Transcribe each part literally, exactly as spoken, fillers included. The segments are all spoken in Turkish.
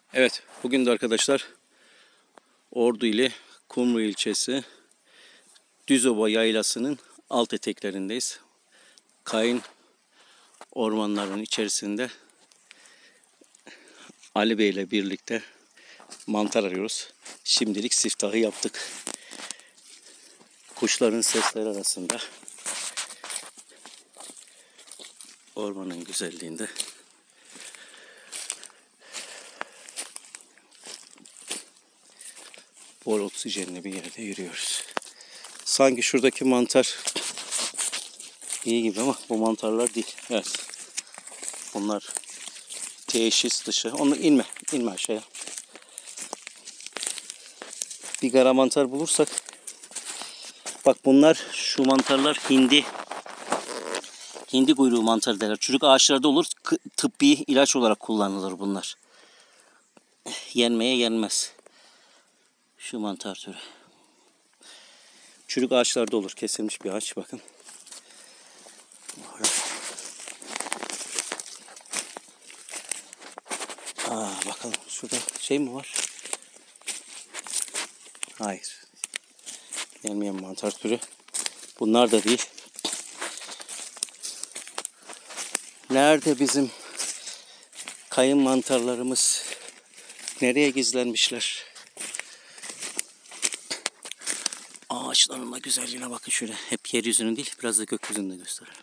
Evet, bugün de arkadaşlar Ordu ili Kumru ilçesi Düzova Yaylası'nın alt eteklerindeyiz. Kayın ormanlarının içerisinde Ali Bey ile birlikte mantar arıyoruz. Şimdilik siftahı yaptık. Kuşların sesleri arasında, ormanın güzelliğinde bol oksijenli bir yerde yürüyoruz. Sanki şuradaki mantar iyi gibi ama bu mantarlar değil. Evet. Bunlar teşhis dışı. Onu inme. inme aşağıya. Bir kara mantar bulursak. Bak bunlar, şu mantarlar hindi. Hindi kuyruğu mantarı derler. Çürük ağaçlarda olur. Tıbbi ilaç olarak kullanılır bunlar. Yenmeye yenmez. Şu mantar türü. Çürük ağaçlarda olur. Kesilmiş bir ağaç. Bakın. Aa, bakalım. Şurada şey mi var? Hayır. Gelmeyen mantar türü. Bunlar da değil. Nerede bizim kayın mantarlarımız? Nereye gizlenmişler? Ağaçların da güzelliğine bakın şöyle. Hep yeryüzünün değil, biraz da gökyüzünü de gösterelim.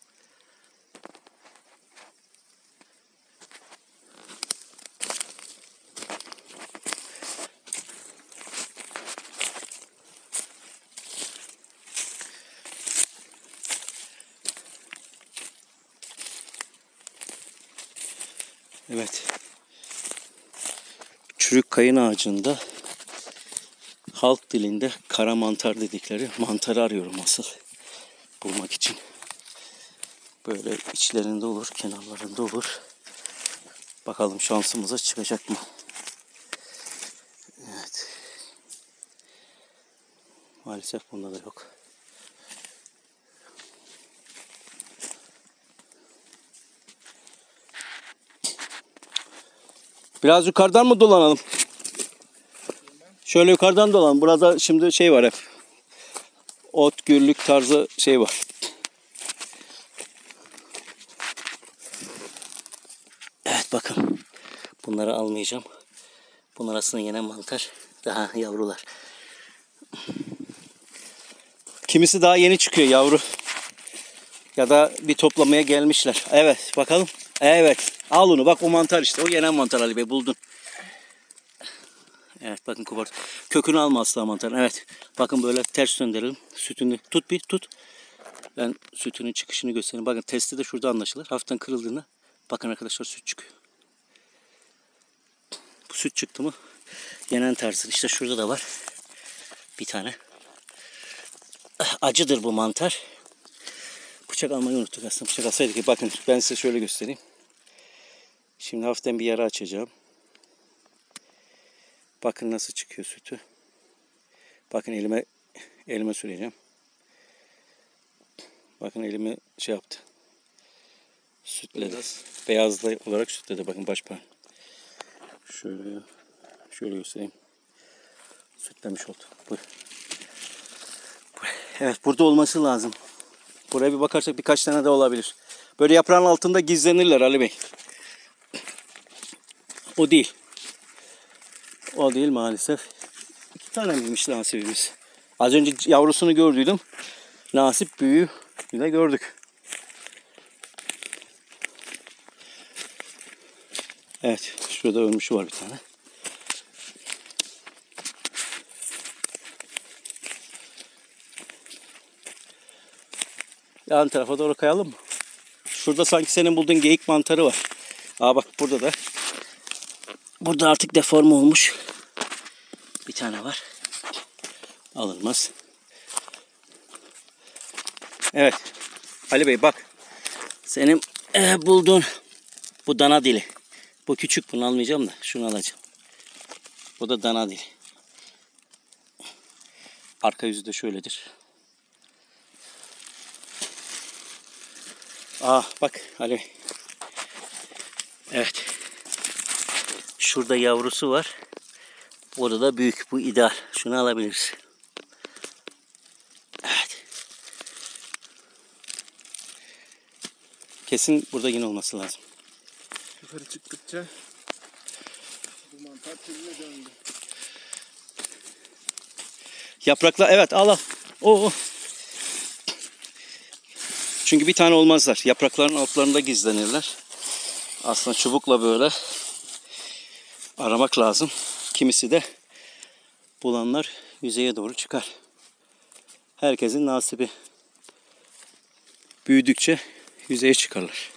Evet. Çürük kayın ağacında halk dilinde kara mantar dedikleri mantarı arıyorum asıl. Bulmak için. Böyle içlerinde olur, kenarlarında olur. Bakalım şansımıza çıkacak mı? Evet. Maalesef bunda da yok. Biraz yukarıdan mı dolanalım? Şöyle yukarıdan dolanalım. Burada şimdi şey var hep. Ot, gürlük tarzı şey var. Evet bakın. Bunları almayacağım. Bunun arasında yenen mantar. Daha yavrular. Kimisi daha yeni çıkıyor yavru. Ya da bir toplamaya gelmişler. Evet bakalım. Evet. Al onu. Bak o mantar işte. O yenen mantar Ali Bey. Buldun. Evet bakın kubart. Kökünü alma asla mantarın. Evet. Bakın böyle ters döndürelim. Sütünü tut bir tut. Ben sütünün çıkışını göstereyim. Bakın testi de şurada anlaşılır. Hafiften kırıldığında bakın arkadaşlar süt çıkıyor. Bu süt çıktı mı yenen tarzı. İşte şurada da var. Bir tane. Acıdır bu mantar. Bıçak almayı unuttuk aslında. Bıçak alsaydık ki bakın ben size şöyle göstereyim. Şimdi hafiften bir yara açacağım. Bakın nasıl çıkıyor sütü. Bakın elime elime süreceğim. Bakın elimi şey yaptı. Sütledi. Beyazlı olarak sütledi. Bakın baş parmağım. Şöyle şöyle göstereyim. Sütlemiş oldu. Buyur. Evet burada olması lazım. Buraya bir bakarsak birkaç tane de olabilir. Böyle yaprağın altında gizlenirler Ali Bey. O değil. O değil maalesef. İki tane miymiş nasibimiz? Az önce yavrusunu gördüydüm. Nasip büyüğü yine gördük. Evet. Şurada ölmüşü var bir tane. Yan tarafa doğru kayalım mı? Şurada sanki senin bulduğun geyik mantarı var. Aa bak burada da. Burada artık deforme olmuş. Bir tane var. Alınmaz. Evet. Ali Bey bak. Senin e, bulduğun bu dana dili. Bu küçük, bunu almayacağım da şunu alacağım. Bu da dana dili. Arka yüzü de şöyledir. Aa bak Ali Bey. Evet. Şurada yavrusu var. Orada da büyük. Bu ideal. Şunu alabiliriz. Evet. Kesin burada yine olması lazım. Yukarı çıktıkça bu mantar türüne döndü. Yaprakla evet al al. Oo. Çünkü bir tane olmazlar. Yaprakların altlarında gizlenirler. Aslında çubukla böyle aramak lazım. Kimisi de bulanlar yüzeye doğru çıkar. Herkesin nasibi. Büyüdükçe yüzeye çıkarlar.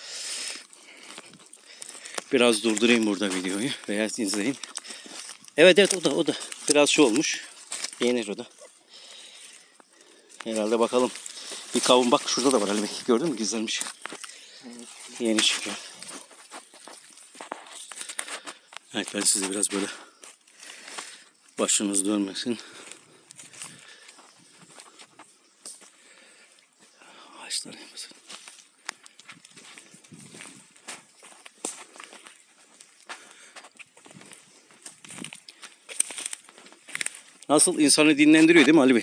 Biraz durdurayım burada videoyu veya izleyin. Evet evet o da o da. Biraz şu olmuş. Yenir o da. Herhalde bakalım. Bir kavun bak şurada da var Ali Bey. Gördün mü gizlenmiş. Yeni çıkıyor. Evet ben size biraz böyle başınız dönmesin. Ağaçlar yapasın. Nasıl insanı dinlendiriyor değil mi Ali Bey?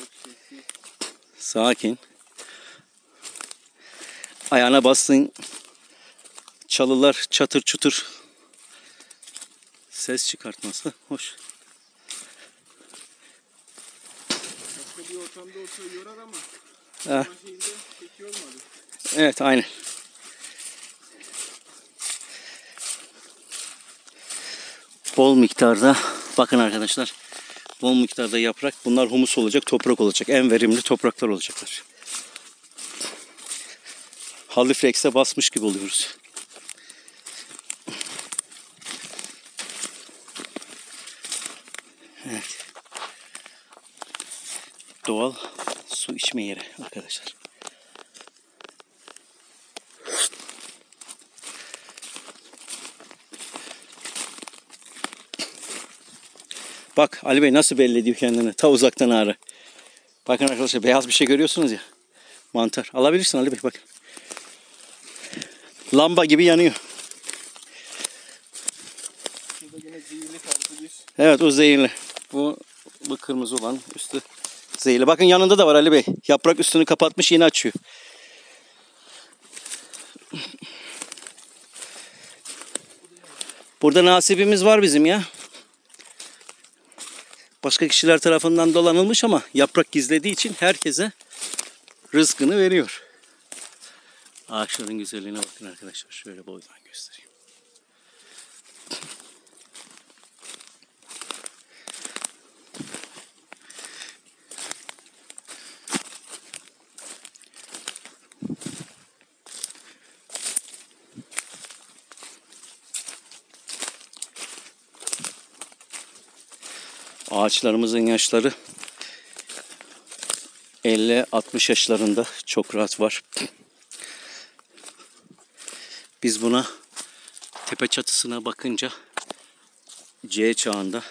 Sakin. Ayağına bastığın çalılar çatır çutur ses çıkartması hoş. Başka bir ortamda olsa yorar ama Ha. bu şeyinde pek yormadı. Evet aynen. Bol miktarda bakın arkadaşlar. Bol miktarda yaprak. Bunlar humus olacak, toprak olacak. En verimli topraklar olacaklar. Haliflex'e basmış gibi oluyoruz. Evet. Doğal su içme yeri arkadaşlar. Bak Ali Bey nasıl belli ediyor kendini. Ta uzaktan ağrı. Bakın arkadaşlar beyaz bir şey görüyorsunuz ya. Mantar. Alabilirsin Ali Bey bak. Lamba gibi yanıyor. Şurada yine zehirli tarzı bir. Evet o zehirli. Bu, bu kırmızı olan üstü zehirli. Bakın yanında da var Ali Bey. Yaprak üstünü kapatmış yine açıyor. Burada nasibimiz var bizim ya. Başka kişiler tarafından dolanılmış ama yaprak gizlediği için herkese rızkını veriyor. Ağaçların güzelliğine bakın arkadaşlar. Şöyle boydan göstereyim. Ağaçlarımızın yaşları elli altmış yaşlarında çok rahat var. Biz buna tepe çatısına bakınca C çağında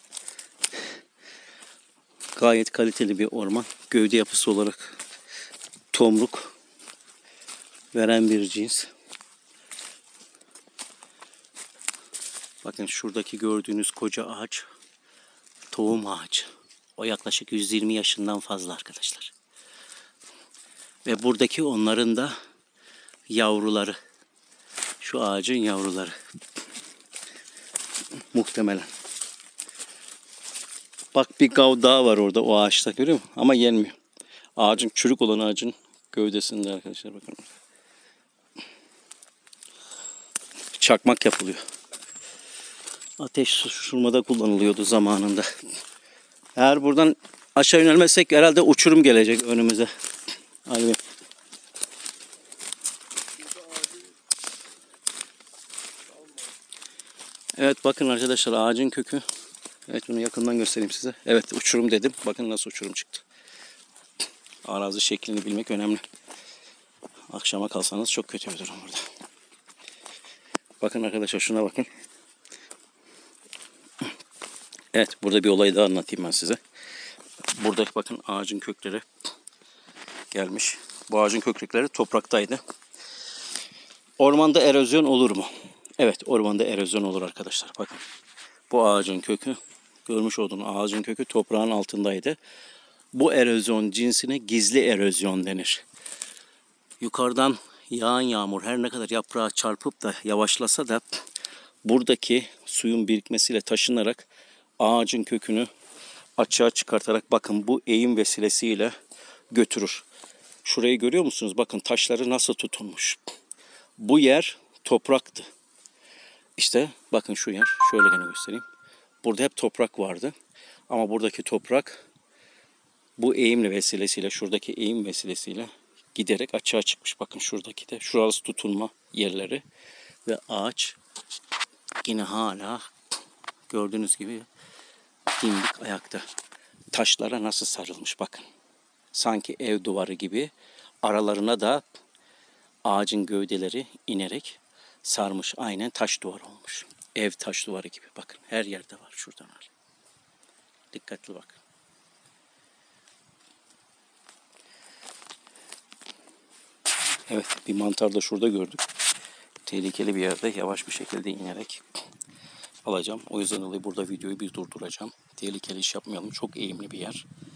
gayet kaliteli bir orman. Gövde yapısı olarak tomruk veren bir cins. Bakın şuradaki gördüğünüz koca ağaç tohum ağacı. O yaklaşık yüz yirmi yaşından fazla arkadaşlar. Ve buradaki onların da yavruları. Şu ağacın yavruları. Muhtemelen. Bak bir gav daha var orada o ağaçta görüyor musun? Ama yenmiyor. Ağacın çürük olan ağacın gövdesinde arkadaşlar bakın. Çakmak yapılıyor. Ateş susturmada kullanılıyordu zamanında. Eğer buradan aşağı yönelmezsek herhalde uçurum gelecek önümüze. Hadi. Evet bakın arkadaşlar ağacın kökü. Evet bunu yakından göstereyim size. Evet uçurum dedim. Bakın nasıl uçurum çıktı. Arazi şeklini bilmek önemli. Akşama kalsanız çok kötü bir durum burada. Bakın arkadaşlar şuna bakın. Evet burada bir olayı daha anlatayım ben size. Burada bakın ağacın kökleri gelmiş. Bu ağacın kökleri topraktaydı. Ormanda erozyon olur mu? Evet, ormanda erozyon olur arkadaşlar. Bakın. Bu ağacın kökü, görmüş olduğunuz ağacın kökü toprağın altındaydı. Bu erozyon cinsine gizli erozyon denir. Yukarıdan yağan yağmur her ne kadar yaprağa çarpıp da yavaşlasa da buradaki suyun birikmesiyle taşınarak ağacın kökünü açığa çıkartarak bakın bu eğim vesilesiyle götürür. Şurayı görüyor musunuz? Bakın taşları nasıl tutunmuş. Bu yer topraktı. İşte bakın şu yer. Şöyle gene göstereyim. Burada hep toprak vardı. Ama buradaki toprak bu eğimle vesilesiyle, şuradaki eğim vesilesiyle giderek açığa çıkmış. Bakın şuradaki de şurası tutunma yerleri ve ağaç yine hala gördüğünüz gibi dimdik ayakta. Taşlara nasıl sarılmış bakın. Sanki ev duvarı gibi aralarına da ağacın gövdeleri inerek sarmış. Aynen taş duvar olmuş. Ev taş duvarı gibi. Bakın her yerde var. Şuradan al. Dikkatli bak. Evet, bir mantar da şurada gördük. Tehlikeli bir yerde yavaş bir şekilde inerek alacağım. O yüzden dolayı burada videoyu bir durduracağım. Tehlikeli iş yapmayalım. Çok eğimli bir yer.